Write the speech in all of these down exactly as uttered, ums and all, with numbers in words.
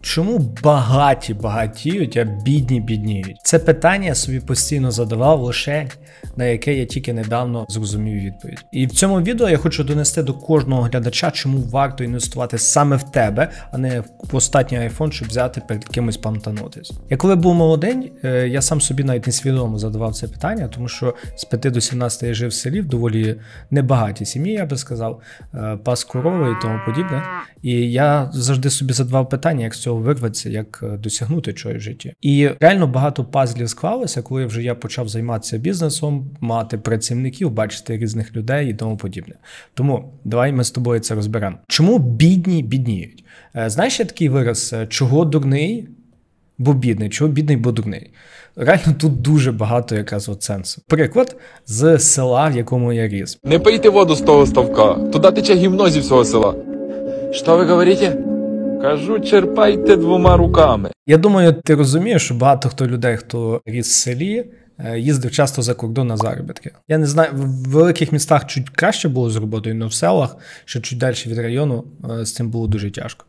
Чому багаті багатіють, а бідні бідніють? Це питання я собі постійно задавав, лише на яке я тільки недавно зрозумів відповідь. І в цьому відео я хочу донести до кожного глядача, чому варто інвестувати саме в тебе, а не в останній айфон, щоб взяти перед кимось пам'ятанутись. Я коли був молодий, я сам собі навіть несвідомо задавав це питання, тому що з п'яти до сімнадцяти я жив в селі, в доволі небагатій сім'ї, я би сказав, пас корови і тому подібне. І я завжди собі задавав питання, як з цього вирватися, як досягнути чогось в житті. І реально багато пазлів склалося, коли вже я почав займатися бізнесом, мати працівників, бачити різних людей і тому подібне. Тому давай ми з тобою це розберемо. Чому бідні бідніють? Знаєш, є такий вираз, чого дурний, бо бідний, чого бідний, бо дурний. Реально тут дуже багато якраз от сенсу. Приклад з села, в якому я ріс. Не пийте воду з того ставка, туди тече гівно зі всього села. Що ви говорите? Кажу, черпайте двома руками. Я думаю, ти розумієш, що багато хто людей, хто ріс в селі, їздив часто за кордон на заробітки. Я не знаю, в великих містах чуть краще було з роботою, але в селах, що чуть далі від району, з цим було дуже тяжко.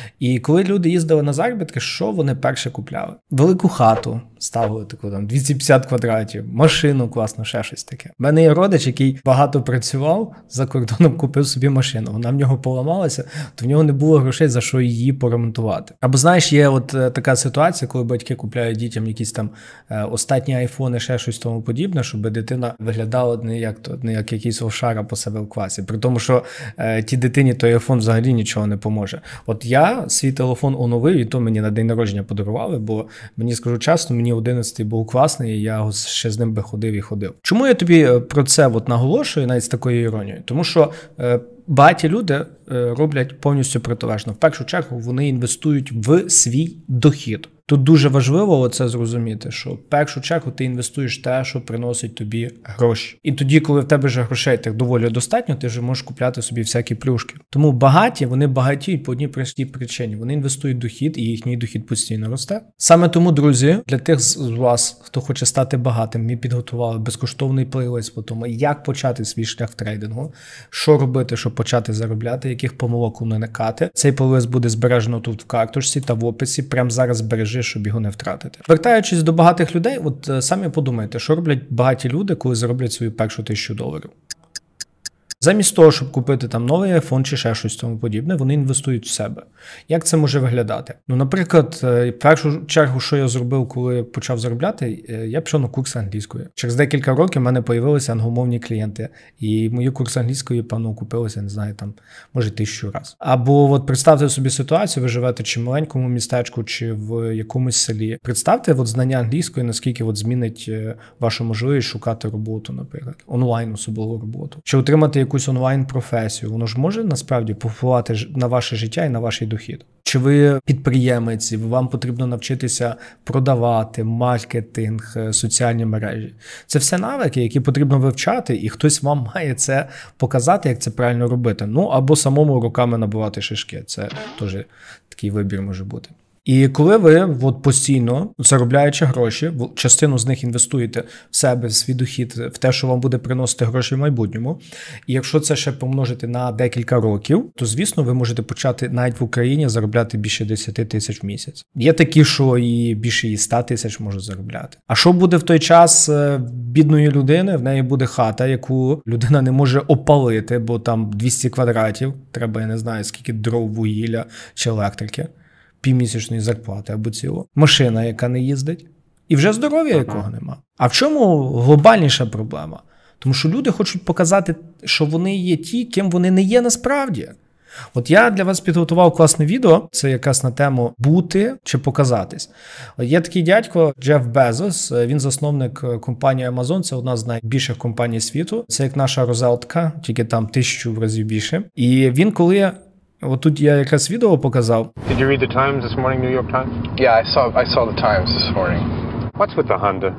І коли люди їздили на заробітки, що вони перше купляли? Велику хату ставили таку там двісті п'ятдесят квадратів, машину класно, ще щось таке. У мене є родич, який багато працював, за кордоном купив собі машину. Вона в нього поламалася, то в нього не було грошей, за що її поремонтувати. Або знаєш, є от така ситуація, коли батьки купляють дітям якісь там е, останні айфони, ще щось тому подібне, щоб дитина виглядала не як, то, не як якийсь овшара по себе в класі. При тому, що е, тій дитині той айфон взагалі нічого не поможе. От я свій телефон оновив, і то мені на день народження подарували, бо мені, скажу чесно, мені одинадцятий був класний, і я ще з ним би ходив і ходив. Чому я тобі про це от наголошую, навіть з такою іронією? Тому що е, багаті люди е, роблять повністю протилежно. В першу чергу вони інвестують в свій дохід. Тут дуже важливо це зрозуміти, що в першу чергу ти інвестуєш те, що приносить тобі гроші. І тоді, коли в тебе вже грошей так доволі достатньо, ти вже можеш купляти собі всякі плюшки. Тому багаті, вони багатіють по одній простій причині. Вони інвестують в дохід, і їхній дохід постійно росте. Саме тому, друзі, для тих з вас, хто хоче стати багатим, ми підготували безкоштовний плейлист по тому, як почати свій шлях в трейдингу, що робити, щоб почати заробляти, яких помилок уникати. Цей плейлист буде збережено тут в карточці та в описі. Прямо зараз збережи, щоб його не втратити. Вертаючись до багатих людей, от самі подумайте, що роблять багаті люди, коли зароблять свою першу тисячу доларів. Замість того, щоб купити там новий айфон чи ще щось тому подібне, вони інвестують в себе. Як це може виглядати? Ну, наприклад, в першу чергу, що я зробив, коли почав заробляти, я пішов на курс англійської. Через декілька років в мене появилися англомовні клієнти, і мої курси англійської, певно, купилися, не знаю, там, може, тисячу раз. Або от представте собі ситуацію, ви живете чи в маленькому містечку, чи в якомусь селі. Представте от знання англійської, наскільки от змінить вашу можливість шукати роботу, наприклад, онлайн особливу роботу. Чи отримати якусь онлайн-професію, воно ж може насправді повпливати на ваше життя і на ваш дохід. Чи ви підприємець, вам потрібно навчитися продавати, маркетинг, соціальні мережі. Це все навики, які потрібно вивчати, і хтось вам має це показати, як це правильно робити. Ну, або самому руками набивати шишки. Це теж такий вибір може бути. І коли ви от постійно, заробляючи гроші, частину з них інвестуєте в себе, в свій дохід, в те, що вам буде приносити гроші в майбутньому, і якщо це ще помножити на декілька років, то, звісно, ви можете почати навіть в Україні заробляти більше десять тисяч в місяць. Є такі, що і більше і сто тисяч можуть заробляти. А що буде в той час бідної людини? В неї буде хата, яку людина не може опалити, бо там двісті квадратів, треба, я не знаю, скільки дров, вугілля чи електрики. Півмісячної зарплати або ціло. Машина, яка не їздить. І вже здоров'я якого нема. А в чому глобальніша проблема? Тому що люди хочуть показати, що вони є ті, ким вони не є насправді. От я для вас підготував класне відео, це якраз на тему «Бути чи показатись». Є такий дядько Джеф Безос, він засновник компанії Amazon, це одна з найбільших компаній світу. Це як наша розетка, тільки там тисячу разів більше. І він коли... От тут я якраз відео показав. Did you read the Times this morning, New York Times? Yeah, I saw I saw the Times this morning. What's with the Honda?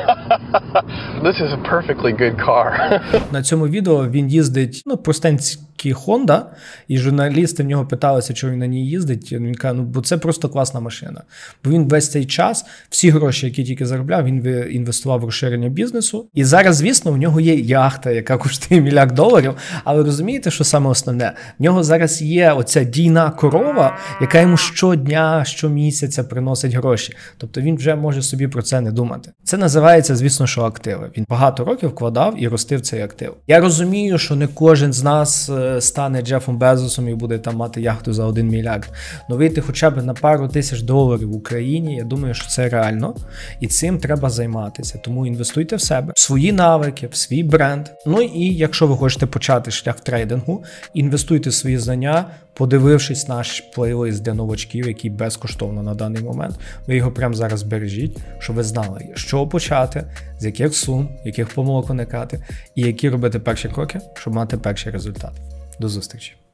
This is a perfectly good car. На цьому відео він їздить, ну, простенький Honda, і журналісти в нього питалися, чого він на ній їздить. Він каже, ну, бо це просто класна машина. Бо він весь цей час, всі гроші, які тільки заробляв, він інвестував в розширення бізнесу. І зараз, звісно, в нього є яхта, яка коштує мільярд доларів. Але розумієте, що саме основне? В нього зараз є оця дійна корова, яка йому щодня, щомісяця приносить гроші. Тобто він вже може собі про це не думати. Це називається, звісно, що активи. Він багато років вкладав і ростив цей актив. Я розумію, що не кожен з нас стане Джефом Безосом і буде там мати яхту за один мільярд. Но вийти хоча б на пару тисяч доларів в Україні, я думаю, що це реально. І цим треба займатися. Тому інвестуйте в себе, в свої навики, в свій бренд. Ну і якщо ви хочете почати шлях в трейдингу, інвестуйте в свої знання, подивившись наш плейлист для новачків, який безкоштовно на даний момент. Ви його прямо зараз бережіть, щоб ви знали, з чого почати, з яких сум, яких помилок уникати і які робити перші кроки, щоб мати перший результат. До зустрічі!